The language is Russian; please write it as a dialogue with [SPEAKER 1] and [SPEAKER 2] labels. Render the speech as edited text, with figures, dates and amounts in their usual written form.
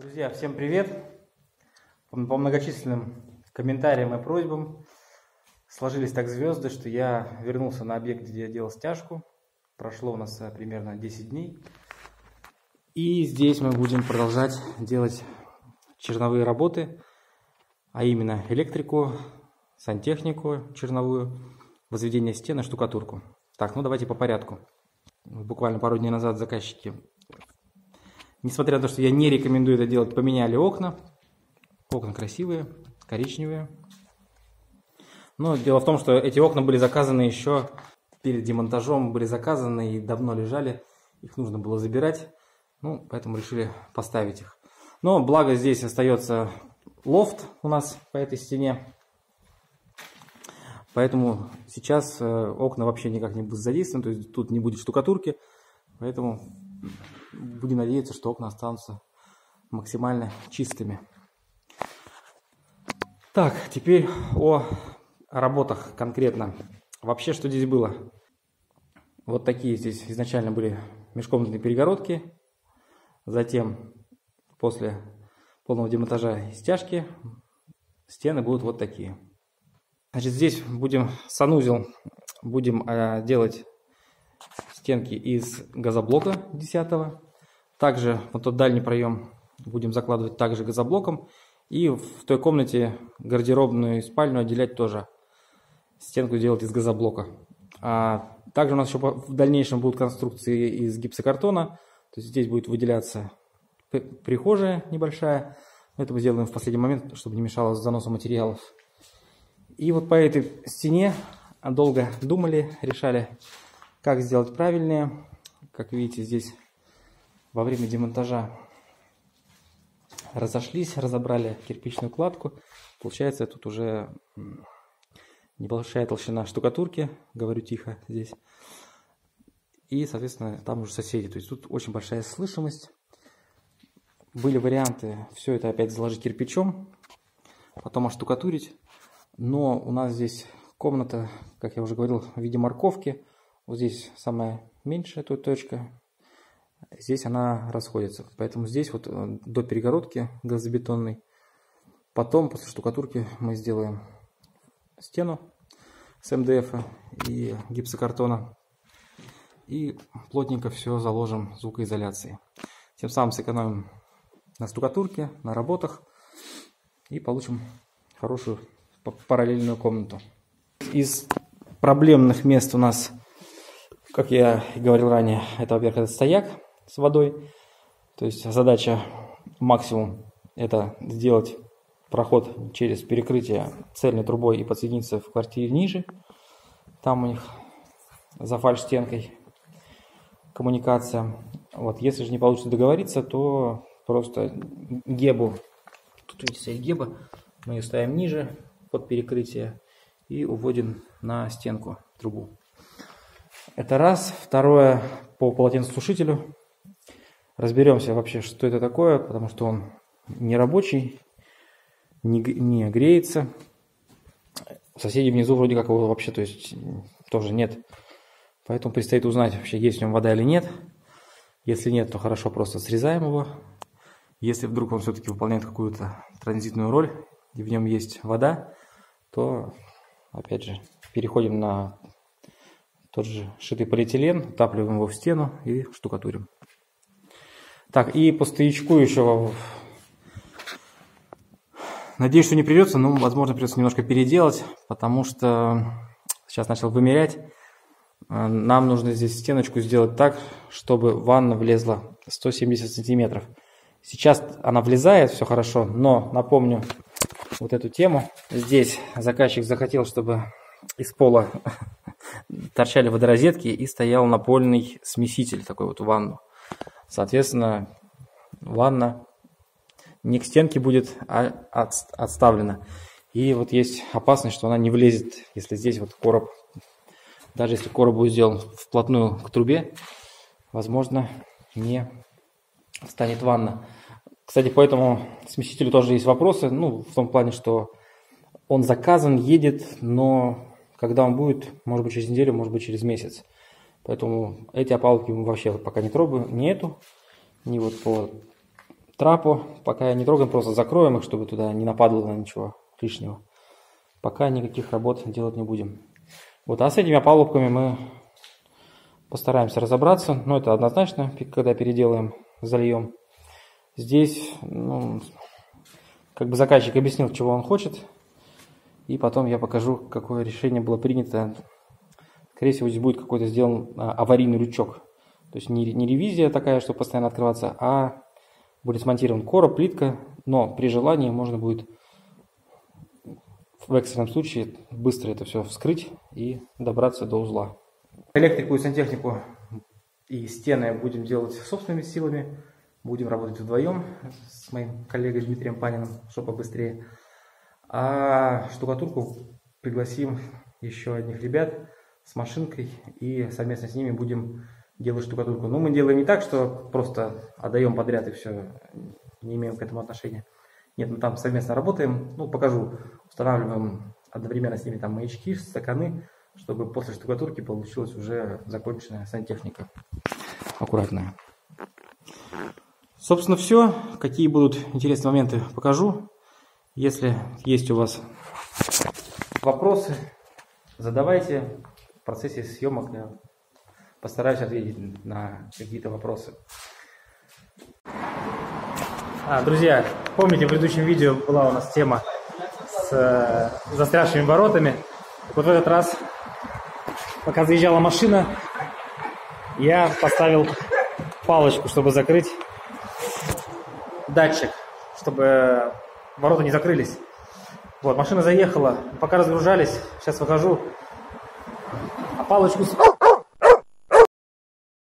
[SPEAKER 1] Друзья, всем привет! По многочисленным комментариям и просьбам сложились так звезды, что я вернулся на объект, где я делал стяжку. Прошло у нас примерно 10 дней. И здесь мы будем продолжать делать черновые работы, а именно электрику, сантехнику черновую, возведение стен и штукатурку. Так, ну давайте по порядку. Буквально пару дней назад заказчики, несмотря на то, что я не рекомендую это делать, поменяли окна. Окна красивые, коричневые. Но дело в том, что эти окна были заказаны еще перед демонтажом, были заказаны и давно лежали. Их нужно было забирать, ну, поэтому решили поставить их. Но благо здесь остается лофт у нас по этой стене. Поэтому сейчас окна вообще никак не будут задействованы, то есть тут не будет штукатурки. Поэтому будем надеяться, что окна останутся максимально чистыми. Так, теперь о работах конкретно. Вообще, что здесь было? Вот такие здесь изначально были межкомнатные перегородки. Затем, после полного демонтажа и стяжки, стены будут вот такие. Значит, здесь будем санузел, будем делать стенки из газоблока 10-го. Также вот тот дальний проем будем закладывать также газоблоком. И в той комнате гардеробную и спальню отделять тоже. Стенку делать из газоблока. Также у нас еще в дальнейшем будут конструкции из гипсокартона. То есть здесь будет выделяться прихожая небольшая. Это мы сделаем в последний момент, чтобы не мешало заносу материалов. И вот по этой стене долго думали, решали, как сделать правильнее. Как видите, здесь во время демонтажа разошлись, разобрали кирпичную кладку. Получается, тут уже небольшая толщина штукатурки, говорю тихо здесь. И, соответственно, там уже соседи. То есть тут очень большая слышимость. Были варианты все это опять заложить кирпичом, потом оштукатурить. Но у нас здесь комната, как я уже говорил, в виде морковки. Вот здесь самая меньшая тут точка. Здесь она расходится. Поэтому здесь вот до перегородки газобетонной. Потом, после штукатурки, мы сделаем стену с МДФ и гипсокартона. И плотненько все заложим звукоизоляцией. Тем самым сэкономим на штукатурке, на работах. И получим хорошую параллельную комнату. Из проблемных мест у нас, как я говорил ранее, это, во-первых, этот стояк с водой. То есть задача максимум это сделать проход через перекрытие цельной трубой и подсоединиться в квартире ниже. Там у них за фальш-стенкой коммуникация. Вот, если же не получится договориться, то просто гебу, тут видите, стоит геба, мы ее ставим ниже под перекрытие и уводим на стенку трубу. Это раз. Второе, по полотенцесушителю. Разберемся вообще, что это такое, потому что он не рабочий, не греется. Соседи внизу вроде как его вообще, то есть тоже нет. Поэтому предстоит узнать, вообще есть в нем вода или нет. Если нет, то хорошо, просто срезаем его. Если вдруг он все-таки выполняет какую-то транзитную роль, и в нем есть вода, то, опять же, переходим на тот же шитый полиэтилен, утапливаем его в стену и штукатурим. Так, и по стоячку еще, надеюсь, что не придется, но, возможно, придется немножко переделать, потому что сейчас начал вымерять. Нам нужно здесь стеночку сделать так, чтобы ванна влезла 170 сантиметров. Сейчас она влезает, все хорошо, но напомню вот эту тему. Здесь заказчик захотел, чтобы из пола торчали водорозетки и стоял напольный смеситель, такой вот в ванну. Соответственно, ванна не к стенке будет, а отставлена. И вот есть опасность, что она не влезет, если здесь вот короб, даже если короб будет сделан вплотную к трубе, возможно, не встанет ванна. Кстати, по этому смесителю тоже есть вопросы, ну, в том плане, что он заказан, едет, но когда он будет, может быть, через неделю, может быть, через месяц. Поэтому эти опалубки мы вообще пока не трогаем, ни эту, ни вот по трапу. Пока не трогаем, просто закроем их, чтобы туда не нападало ничего лишнего. Пока никаких работ делать не будем. Вот, а с этими опалубками мы постараемся разобраться. Но это однозначно, когда переделаем, зальем. Здесь, ну, как бы заказчик объяснил, чего он хочет. И потом я покажу, какое решение было принято. Скорее всего, здесь будет какой-то сделан аварийный лючок. То есть не ревизия такая, чтобы постоянно открываться, а будет смонтирован короб, плитка. Но при желании можно будет в экстренном случае быстро это все вскрыть и добраться до узла. Электрику и сантехнику и стены будем делать собственными силами. Будем работать вдвоем с моим коллегой Дмитрием Паниным, чтобы побыстрее. А штукатурку пригласим еще одних ребят с машинкой и совместно с ними будем делать штукатурку. Но мы делаем не так, что просто отдаем подряд и все, не имеем к этому отношения. Нет, мы там совместно работаем. Ну, покажу. Устанавливаем одновременно с ними там маячки, стаканы, чтобы после штукатурки получилась уже законченная сантехника. Аккуратная. Собственно, все. Какие будут интересные моменты, покажу. Если есть у вас вопросы, задавайте. В процессе съемок я постараюсь ответить на какие-то вопросы. Друзья, помните, в предыдущем видео была у нас тема с застрявшими воротами. Вот в этот раз, пока заезжала машина, я поставил палочку, чтобы закрыть датчик, чтобы ворота не закрылись. Вот, машина заехала, пока разгружались, сейчас выхожу, а палочку